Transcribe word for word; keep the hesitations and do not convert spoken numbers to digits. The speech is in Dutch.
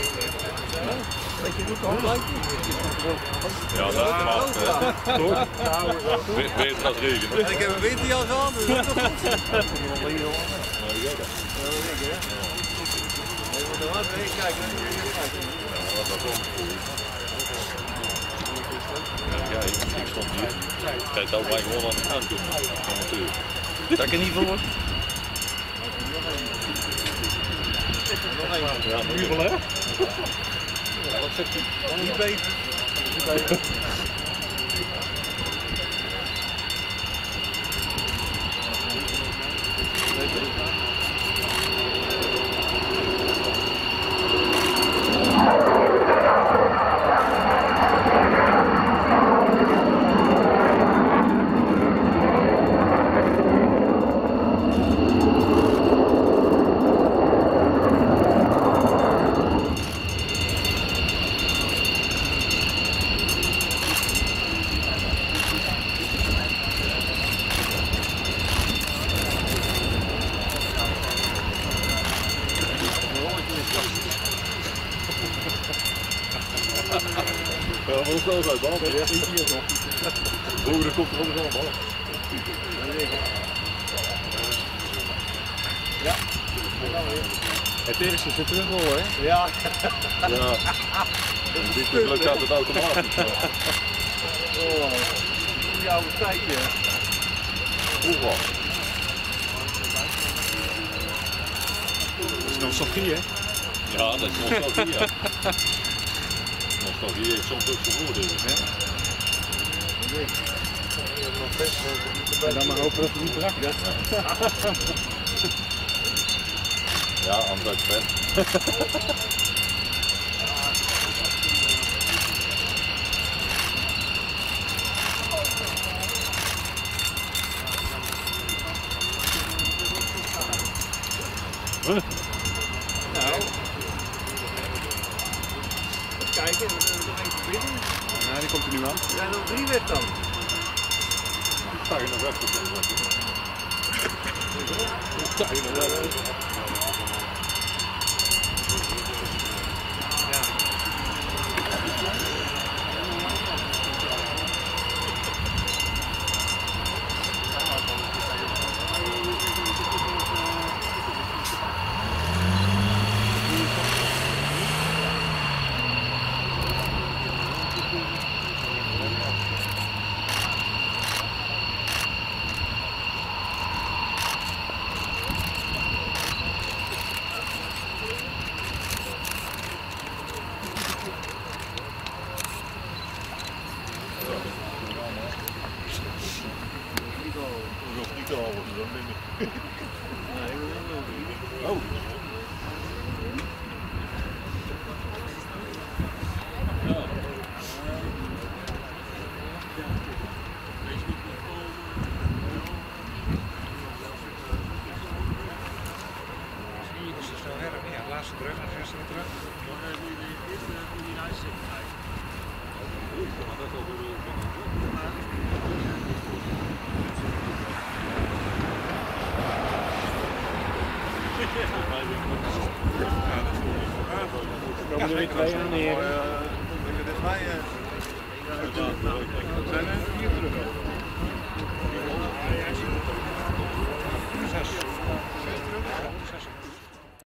Beetje goed hoor. Ja, dat is maat. Toch? Beter als regen. Ik heb een winterjas aan, dus dat is toch goed. Kijken. Ja, dat is Ja, ik stond hier. Kijk, dat wij gewoon aan de kant doen. Dat ik er niet voor. Ja, nog even hè? Wat zegt u? Niet beter. Niet beter. Ja, maar dat is wel eens uit, man. Boven de kop er allemaal bal. Ja. Het eerste zit terug al, hè? Ja. Ja. En dit geluk gaat het automatisch. Oh, die oude tijdje. Hoeveel? Dat is nostalgie, hè? Ja, dat is nostalgie, ja. Nostalgie heeft soms ook zijn voordelen. En dan maar hopen dat het niet brak. Ja, anders uit het vet. Nou, even kijken, er is nog eentje binnen. Ja, die komt er nu aan. Er zijn nog drie weg dan. Sta je nog even? Sta je nog even? Niet al, dan ben ik. Oh. Laatste terug en zesde terug. Er komen er weer twee aan hier.